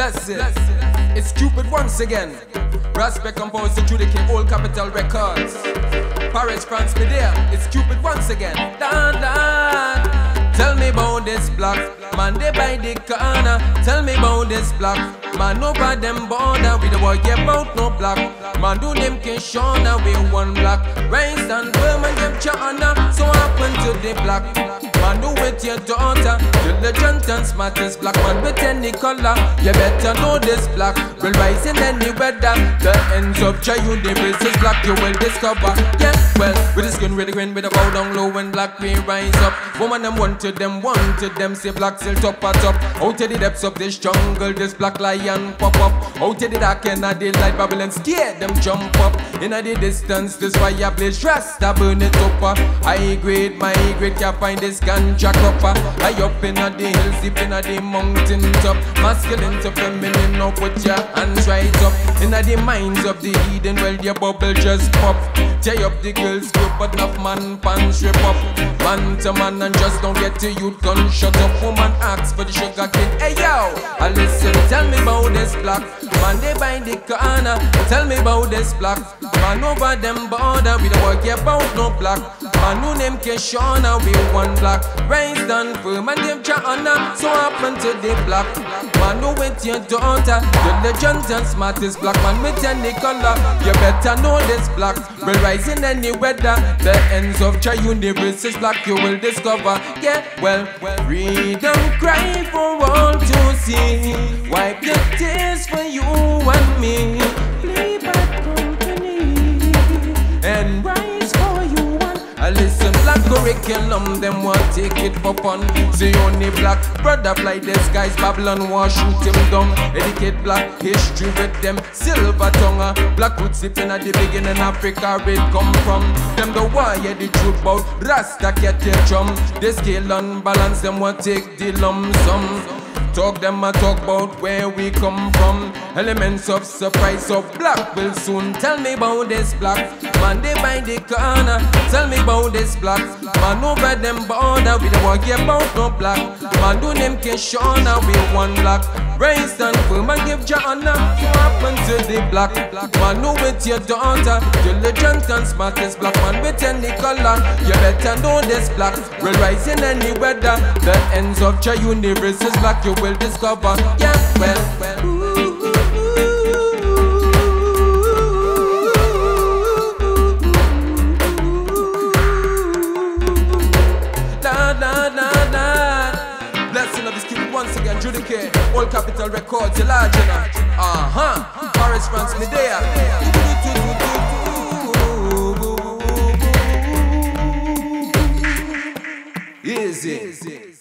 Bless it. It's Cupid once again. Respect composed to Judi.K, Old Capital Records. Paris, France, me there. It's Cupid once again. Dan, dan. Tell me about this block, man, they by the corner. Tell me about this block, man, over them border. We the worry about no block, man, do them Kishona. We one block, rise and firm and give China. So happen to the block, man, do with your daughter. The legend and smartest black man with any color. You better know this block will rise in any weather. The ends of Jayun, the basis block you will discover. Yeah, well, with the skin with the grin, with the bow down low and black we rise up. Woman them wanted them, say black still top at top. Out of the depths of this jungle, this black lion pop up. Out of the dark and the light Babylon scare them jump up. In the distance, this fire blaze rasta burn it up. High grade, my grade can't find this ganja copper. High up in the hills, deep in the mountain top. Masculine to feminine, now put your hands right up. In the minds of the heathen, well your bubble just pop. Tie up the girls group, but enough man pan strip up. Man to man and just don't get to youth gun. Shut up, woman asks for the sugar cane. Hey yo, I listen, tell me about this block, man they by the corner. Tell me about this block, man over them border. We don't worry about no block, man who name Kishona. We one block, raised and firm and give China. So happen to the block, man who with your daughter. The legend and smartest black man with any color. You better know this block will rise in any weather. The ends of Jayun, the basis block you will discover. Yeah, well, freedom cry for all to see. Wipe your tears for you and me. Play bad company and rise for you and I listen. Black curriculum, them want take it for fun. See only black brother fly this guy's Babylon war shoot him down. Educate black history with them silver tongue. Black roots slipping at the beginning Africa it come from. Them the wire the truth about Rasta get their drum. They scale unbalance, them want take the lump sum. Talk them a talk about where we come from. Elements of surprise, so black will soon. Tell me about this block, man they by the corner. Tell me about this block, man over them border. We don't worry about no black, man do them Kishona. We one block, raised and firm and give China. So happen to the block, man who with your daughter. The legend and smartest black man with any color. You better know this block will rise in any weather. The ends of Jayun, the races black you will discover. Yeah, well. Blessing of this Cupid once again, Judi.K, Old Capital Records, the large enough. Paris, France, me there. Easy.